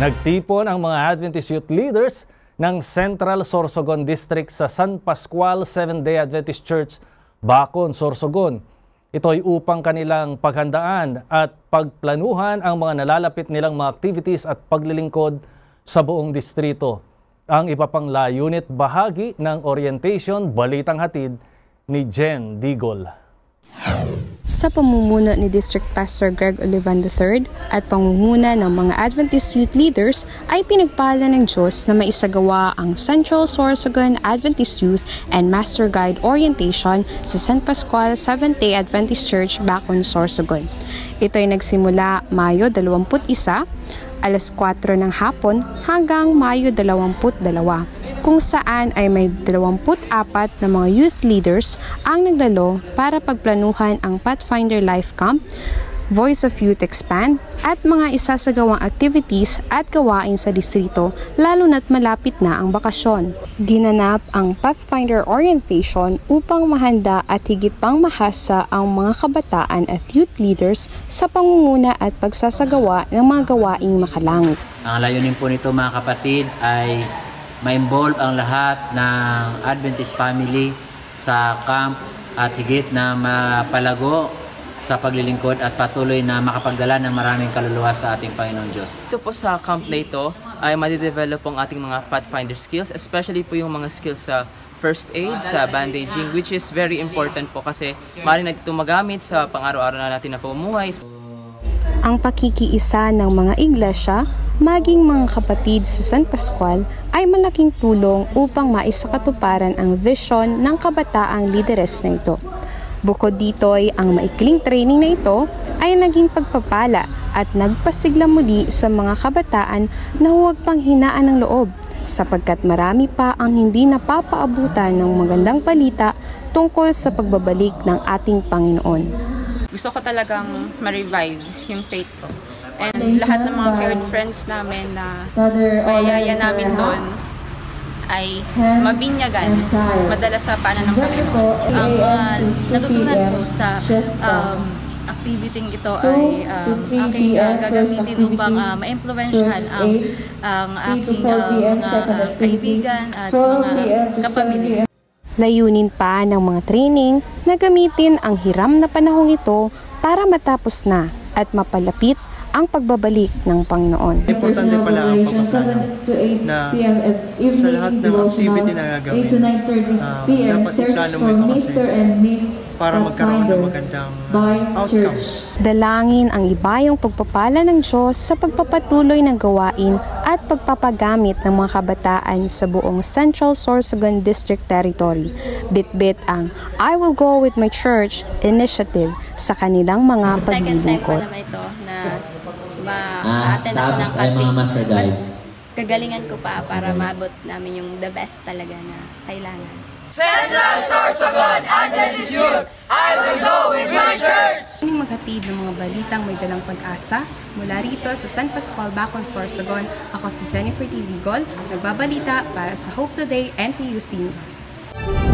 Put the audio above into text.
Nagtipon ang mga Adventist youth leaders ng Central Sorsogon District sa San Pascual Seventh-day Adventist Church, Bacon, Sorsogon. Ito ay upang kanilang paghandaan at pagplanuhan ang mga nalalapit nilang mga activities at paglilingkod sa buong distrito. Ang iba pang layunit bahagi ng orientation, balitang hatid ni Jen Digol. Sa pamumuno ni District Pastor Greg Olivan III at pangunguna ng mga Adventist youth leaders ay pinagpala ng Diyos na maisagawa ang Central Sorsogon Adventist Youth and Master Guide Orientation sa San Pascual Seventh-day Adventist Church, Bacon, Sorsogon. Ito ay nagsimula Mayo 21, alas 4 ng hapon hanggang Mayo 22, kung saan ay may 24 na mga youth leaders ang nagdalo para pagplanuhan ang Pathfinder Life Camp, Voice of Youth Expand at mga isasagawang activities at gawain sa distrito lalo na't malapit na ang bakasyon. Ginanap ang Pathfinder Orientation upang mahanda at higit pang mahasa ang mga kabataan at youth leaders sa pangunguna at pagsasagawa ng mga gawaing makalangit. Ang layunin po nito mga kapatid ay ma-involve ang lahat ng Adventist family sa camp at higit na mapalago sa paglilingkod at patuloy na makapagdala ng maraming kaluluwa sa ating Panginoon Diyos. Ito po sa camp na ito ay madidevelop ang ating mga Pathfinder skills, especially po yung mga skills sa first aid, sa bandaging, which is very important po kasi maaari natin ito magamit sa pang-araw-araw na natin na pamumuhay. Ang pakikiisa ng mga iglesia, maging mga kapatid sa San Pascual, ay malaking tulong upang maisakatuparan ang vision ng kabataang lideres na ito. Bukod dito ay ang maikling training na ito ay naging pagpapala at nagpasigla muli sa mga kabataan na huwag pang hinaan ng loob sapagkat marami pa ang hindi napapaabutan ng magandang balita tungkol sa pagbabalik ng ating Panginoon. Gusto ko talagang ma-revive yung faith ko. And lahat ng mga current friends namin na mayaya namin doon ay mabinyagan, madala sa paanan ng Panginoon. Ang natutunan ko sa activity ito ay aking gagamitin upang ma-impluwensyahan ang aking mga kaibigan at mga kapamilya. Layunin pa ng mga training na gamitin ang hiram na panahong ito para matapos na at mapalapit ang pagbabalik ng Panginoon. Importante pala ang pagpaplano na sa lahat ng activity na gagawin, dapat iplano mo ito kasi para magkaroon ng magandang outcome. Dalangin ang ibayong pagpapala ng Diyos sa pagpapatuloy ng gawain at pagpapagamit ng mga kabataan sa buong Central Sorsogon District Territory. Bit-bit ang I Will Go With My Church initiative sa kanilang mga paglilingkod. Ma-attend ako ng camping, mas kagalingan ko pa para maabot namin yung the best talaga na kailangan. Central Sorsogon Adventist Youth, I will go with my church! Ining maghatid ng mga balitang may dalang pag-asa mula rito sa San Pascual, Bacon, Sorsogon. Ako si Jennifer T. Ligol, nagbabalita para sa Hope Today and PUC News.